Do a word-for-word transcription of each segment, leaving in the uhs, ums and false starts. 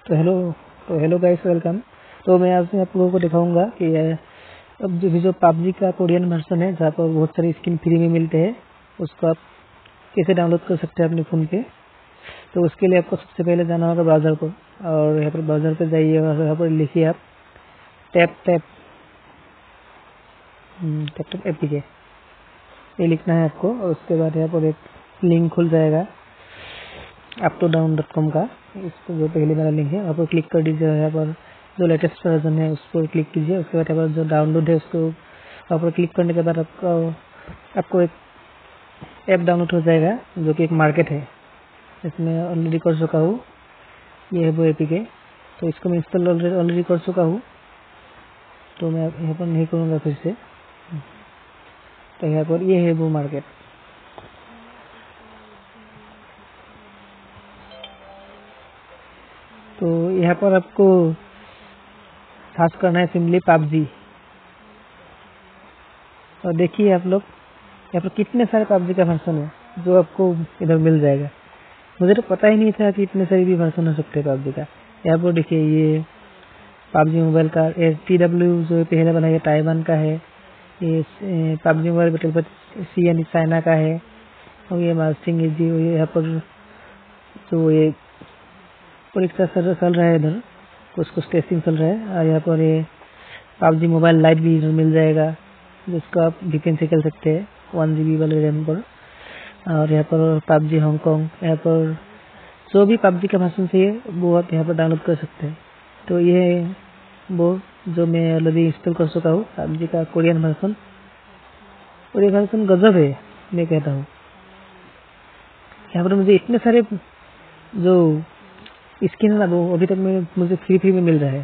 तो हेलो तो hello guys, welcome. तो मैं आज आप लोगों को दिखाऊंगा कि अब जो भी जो पबजी का कोरियन वर्जन है, जहाँ पर बहुत सारे स्किन फ्री में मिलते हैं, उसको आप कैसे डाउनलोड कर सकते हैं अपने फ़ोन पे। तो उसके लिए आपको सबसे पहले जाना होगा ब्राउज़र को, और यहाँ पर ब्राउज़र पे जाइए और यहाँ पर लिखिए आप tap tap tap tap APK, ये लिखना है आपको। और उसके बाद यहाँ पर एक लिंक खुल जाएगा up to down dot com का, इसको जो पहले वाला लिंक है वहाँ पर क्लिक कर दीजिए। यहाँ पर जो लेटेस्ट वर्जन है उस पर क्लिक कीजिए। उसके बाद यहाँ पर जो डाउनलोड है उसको वहाँ पर क्लिक करने के बाद आपको आपको एक ऐप डाउनलोड हो जाएगा, जो कि एक मार्केट है। इसमें ऑलरेडी कर चुका हूँ, ये है वो एपीके। तो इसको मैं इंस्टॉल ऑलरेडी कर चुका हूँ, तो मैं यहाँ पर नहीं करूँगा फिर से। तो यहाँ पर ये है वो मार्केट। तो यहाँ पर आपको सर्च करना है सिंपली पबजी। और देखिए आप लोग यहाँ पर कितने सारे पबजी का वर्जन है जो आपको इधर मिल जाएगा। मुझे तो पता ही नहीं था कि इतने सारे भी वर्जन हो सकते हैं पबजी का। यहाँ पर देखिए ये पबजी मोबाइल का टी डब्ल्यू जो पहले बना है ताइवान का है, ये पबजी मोबाइल बैटल सी यानी चाइना का है, और ये मास्टिंग है जी। यहाँ पर जो ये परीक्षा चल चल रहा है, इधर कुछ कुछ टेस्टिंग चल रहा है। और यहाँ पर ये पबजी मोबाइल लाइट भी इधर मिल जाएगा, जिसको आप वीकेंड से खेल सकते हैं वन जी बी वाले रैम पर। और यहाँ पर पबजी हांगकॉन्ग, यहाँ पर जो भी पबजी का वर्जन चाहिए वो आप यहाँ पर डाउनलोड कर सकते हैं। तो ये वो जो मैं ऑलरेडी इंस्टॉल कर चुका हूँ पबजी का कोरियन वर्जन, और ये वर्जन गजब है, मैं कहता हूँ। यहाँ पर मुझे इतने सारे जो स्किन है ना, वो अभी तक में मुझे फ्री फ्री में मिल रहा है।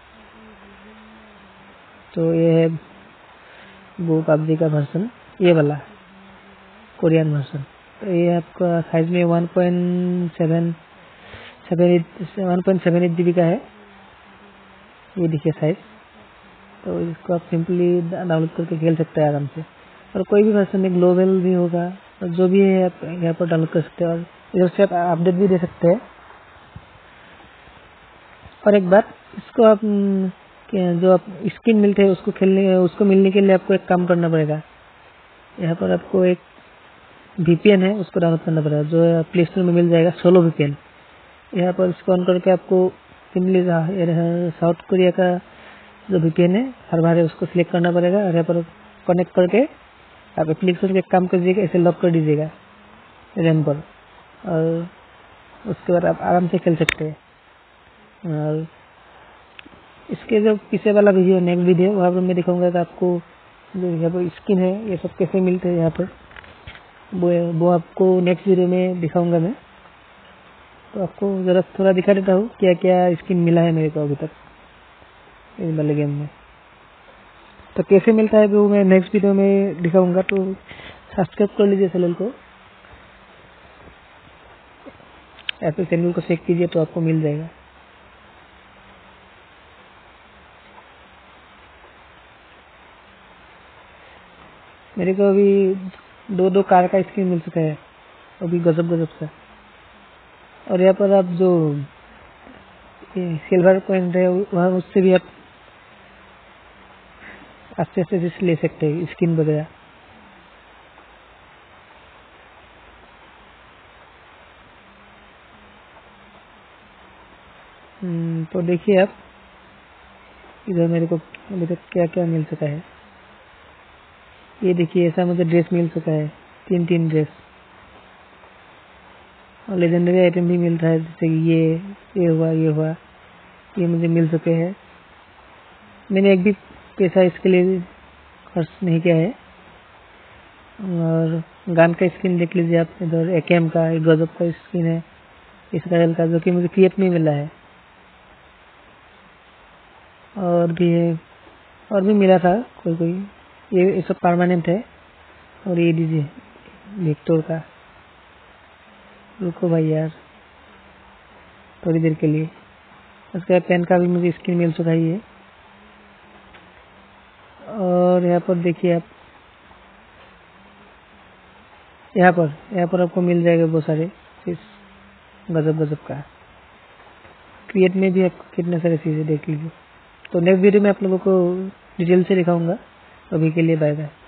तो ये है वो पबजी का वर्जन, ये वाला कोरियन वर्जन। तो ये आपका साइज में one point seven seven eight one point seven eight G B का है, ये देखिए साइज। तो इसको आप सिंपली डाउनलोड करके खेल सकते हैं आराम से। और कोई भी वर्जन में ग्लोबल भी होगा, और जो भी है आप यहाँ पर डाउनलोड कर सकते हैं, और इधर से आप अपडेट भी दे सकते हैं। और एक बात, इसको आप जो आप स्किन मिलते हैं उसको खेलने उसको मिलने के लिए आपको एक काम करना पड़ेगा। यहाँ पर आपको एक वीपीएन है, उसको डाउनलोड करना पड़ेगा, जो प्ले स्टोर में मिल जाएगा, सोलो वीपीएन। यहाँ पर इसको ऑन करके आपको सिंपली साउथ कोरिया का जो वीपीएन है हर बार है उसको सिलेक्ट करना पड़ेगा, और यहाँ पर कनेक्ट करके आप एप्लीकेशन के काम कीजिएगा, इसे लॉक कर दीजिएगा रैम पर, और उसके बाद आप आराम से खेल सकते हैं। और इसके जो पीछे वाला वीडियो नेक्स्ट वीडियो वहाँ पर मैं दिखाऊंगा कि आपको जो यहाँ पर स्किन है ये सब कैसे मिलते हैं यहाँ पर, वो वो आपको नेक्स्ट वीडियो में दिखाऊंगा मैं। तो आपको ज़रा थोड़ा दिखा देता हूँ क्या क्या स्किन मिला है मेरे को अभी तक इस वाले गेम में। तो कैसे मिलता है वो मैं नेक्स्ट वीडियो में दिखाऊंगा। तो सब्सक्राइब कर लीजिए चैनल को, या फिर चैनल को चेक कीजिए तो आपको मिल जाएगा। मेरे को अभी दो दो कार का स्किन मिल चुका है, अभी गजब गजब सा। और यहाँ पर आप जो सिल्वर पॉइंट है वहाँ उससे भी आप अच्छे अच्छे से ले सकते हैं स्किन वगैरह। तो देखिए आप इधर मेरे को अभी तक क्या क्या मिल चुका है। ये देखिए, ऐसा मुझे ड्रेस मिल चुका है, तीन तीन ड्रेस। और लेजेंडरी आइटम भी मिल रहा है, जैसे कि ये ये हुआ ये हुआ ये मुझे मिल चुके हैं। मैंने एक भी पैसा इसके लिए खर्च नहीं किया है। और गन का स्किन देख लीजिए आप, इधर एकेएम का गजब का स्किन है इसराइल का, जो कि मुझे क्रिएट में मिला है। और भी है, और भी मिला था कोई कोई, ये सब परमानेंट है। और ये दीजिए विक्टोर का, रुको भाई यार थोड़ी देर के लिए। उसका पेन का भी मुझे स्किन मिल चुका है ये। और यहाँ पर देखिए आप, यहाँ पर यहाँ पर आपको मिल जाएगा बहुत सारे इस गजब गजब का। पी एट में भी आपको कितने सारे चीज़ें देख लीजिए। तो नेक्स्ट वीडियो में आप लोगों को डिटेल से दिखाऊंगा। अभी के लिए बाय बाय।